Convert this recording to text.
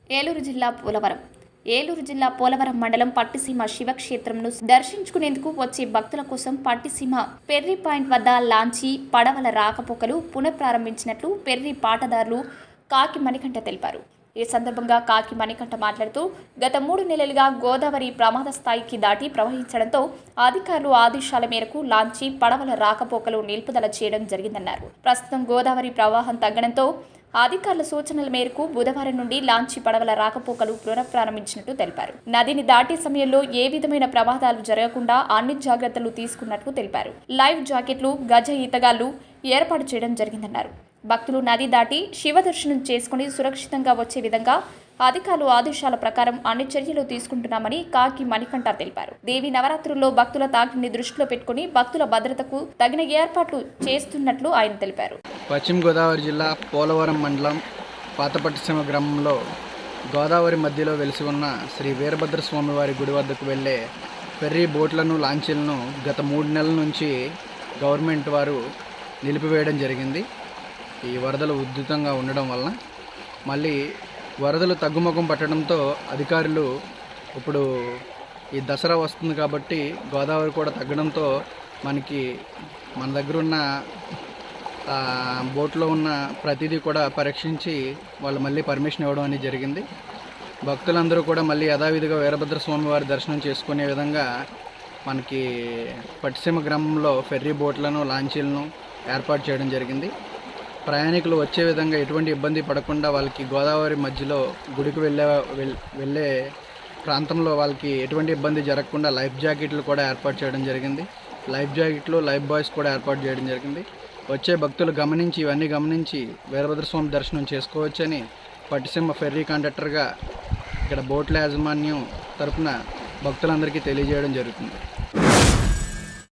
ఏలూరు జిల్లా పోలవరం మండలం పట్టిసీమ శివక్షేత్రంను దర్శించుకునేందుకు వచ్చే భక్తుల కోసం పట్టిసీమ పెర్రి పాయింట్ వద్ద లాంచీ పడవల రాకపోకలు పునఃప్రారంభించినట్లు పెర్రి పాటదారులు కాకి మణికంఠ తెలిపారు. ఈ సందర్భంగా కాకి మణికంఠ మాట్లాడుతూ గత 3 నెలలుగా గోదావరి ప్రమాద స్థాయికి దాటి ప్రవహించడంతో అధికారులు ఆదేశాల మేరకు లాంచీ పడవల రాకపోకలు నిలుపుదల చేయడం జరిగిందన్నారు. ప్రస్తుతం గోదావరి ప్రవాహం తగ్గడంతో అధికారుల సూచనల మేరకు బుధవారం నుండి లాంచీ పడవల రాకపోకలు పునఃప్రారంభించినట్టు తెలిపారు. నదిని దాటే సమయంలో ఏ విధమైన ప్రమాదాలు జరగకుండా అన్ని జాగ్రత్తలు తీసుకున్నట్లు తెలిపారు. లైవ్ జాకెట్లు, గజ ఈతగాళ్లు ఏర్పాటు చేయడం జరిగిందన్నారు. భక్తులు నది దాటి శివ దర్శనం చేసుకుని సురక్షితంగా వచ్చే విధంగా అధికారులు ఆదేశాల ప్రకారం అన్ని చర్యలు తీసుకుంటున్నామని కాకి మణికంఠ తెలిపారు. దేవి నవరాత్రుల్లో భక్తుల తాకిడిని దృష్టిలో పెట్టుకుని భక్తుల భద్రతకు తగిన ఏర్పాట్లు చేస్తున్నట్లు ఆయన తెలిపారు. పశ్చిమ గోదావరి జిల్లా పోలవరం మండలం పాతపట్టిసీమ గ్రామంలో గోదావరి మధ్యలో వెలిసి ఉన్న శ్రీ వీరభద్ర స్వామివారి గుడి వద్దకు వెళ్లే ఫెర్రీ బోట్లను, లాంచీలను గత 3 నెలల నుంచి గవర్నమెంట్ వారు నిలిపివేయడం జరిగింది. ఈ వరదలు ఉధృతంగా ఉండడం వలన మళ్ళీ వరదలు తగ్గుముఖం పట్టడంతో అధికారులు ఇప్పుడు ఈ దసరా వస్తుంది కాబట్టి గోదావరి కూడా తగ్గడంతో మన దగ్గర ఉన్న బోట్లో ఉన్న ప్రతిదీ కూడా పరీక్షించి వాళ్ళు మళ్ళీ పర్మిషన్ ఇవ్వడం అనేది జరిగింది. భక్తులందరూ కూడా మళ్ళీ యథావిధిగా వీరభద్ర స్వామి వారి దర్శనం చేసుకునే విధంగా మనకి పట్టిసీమ గ్రామంలో ఫెర్రీ బోట్లను, లాంచీలను ఏర్పాటు చేయడం జరిగింది. ప్రయాణికులు వచ్చే విధంగా ఎటువంటి ఇబ్బంది పడకుండా వాళ్ళకి గోదావరి మధ్యలో గుడికి వెళ్ళే ప్రాంతంలో వాళ్ళకి ఎటువంటి ఇబ్బంది జరగకుండా లైఫ్ జాకెట్లు కూడా ఏర్పాటు చేయడం జరిగింది. లైఫ్ జాకెట్లు, లైఫ్ బాయ్స్ కూడా ఏర్పాటు చేయడం జరిగింది. వచ్చే భక్తులు ఇవన్నీ గమనించి వీరభద్రస్వామి దర్శనం చేసుకోవచ్చని పట్టిసీమ ఫెర్రీ కాంట్రాక్టర్గా ఇక్కడ బోట్ల యాజమాన్యం తరఫున భక్తులందరికీ తెలియజేయడం జరుగుతుంది.